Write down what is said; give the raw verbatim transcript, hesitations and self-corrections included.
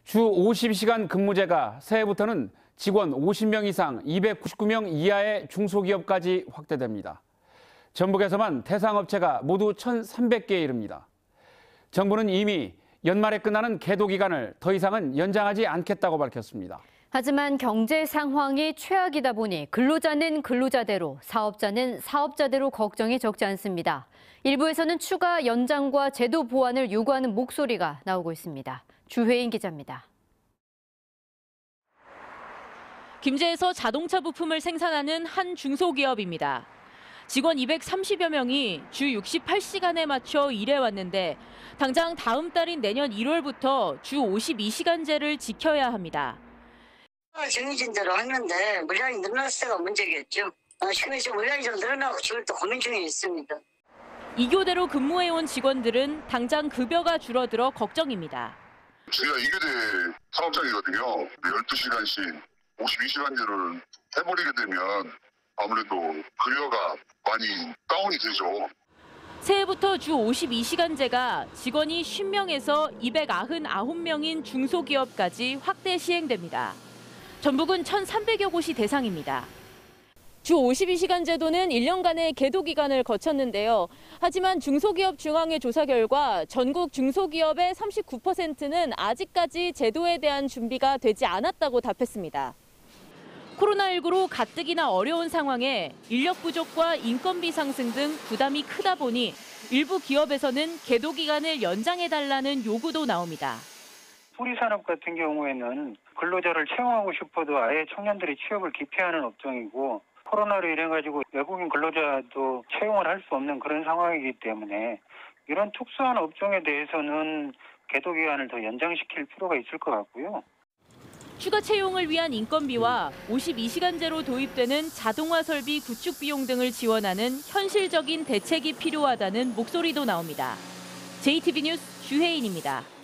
주 오십이 시간 근무제가 새해부터는 직원 오십 명 이상, 이백구십구 명 이하의 중소기업까지 확대됩니다. 전북에서만 대상 업체가 모두 천삼백 개에 이릅니다. 정부는 이미 연말에 끝나는 계도 기간을 더 이상은 연장하지 않겠다고 밝혔습니다. 하지만 경제 상황이 최악이다 보니 근로자는 근로자대로, 사업자는 사업자대로 걱정이 적지 않습니다. 일부에서는 추가 연장과 제도 보완을 요구하는 목소리가 나오고 있습니다. 주혜인 기자입니다. 김제에서 자동차 부품을 생산하는 한 중소기업입니다. 직원 이백삼십여 명이 주 육십팔 시간에 맞춰 일해왔는데 당장 다음 달인 내년 일월부터 주 오십이 시간제를 지켜야 합니다. 정해진 대로 하는데 물량이 늘어났을 때가 문제겠죠. 지금 지금 물량이 좀 늘어나고 지금 또 고민 중에 있습니다. 이 교대로 근무해온 직원들은 당장 급여가 줄어들어 걱정입니다. 저희가 이 교대 사업장이거든요. 열두 시간씩 오십이 시간제를 해버리게 되면 아무래도 급여가 많이 다운이 되죠. 새해부터 주 오십이 시간제가 직원이 쉰 명에서 이백구십구 명인 중소기업까지 확대 시행됩니다. 전북은 천삼백여 곳이 대상입니다. 주 오십이 시간 제도는 일 년간의 계도 기간을 거쳤는데요. 하지만 중소기업 중앙회 조사 결과 전국 중소기업의 삼십구 퍼센트는 아직까지 제도에 대한 준비가 되지 않았다고 답했습니다. 코로나십구로 가뜩이나 어려운 상황에 인력 부족과 인건비 상승 등 부담이 크다 보니 일부 기업에서는 계도 기간을 연장해달라는 요구도 나옵니다. 소리산업 같은 경우에는 근로자를 채용하고 싶어도 아예 청년들이 취업을 기피하는 업종이고 코로나로 인해 가지고 외국인 근로자도 채용을 할 수 없는 그런 상황이기 때문에 이런 특수한 업종에 대해서는 계도 기간을 더 연장시킬 필요가 있을 것 같고요. 추가 채용을 위한 인건비와 오십이 시간제로 도입되는 자동화 설비 구축 비용 등을 지원하는 현실적인 대책이 필요하다는 목소리도 나옵니다. 제이티비 뉴스 주혜인입니다.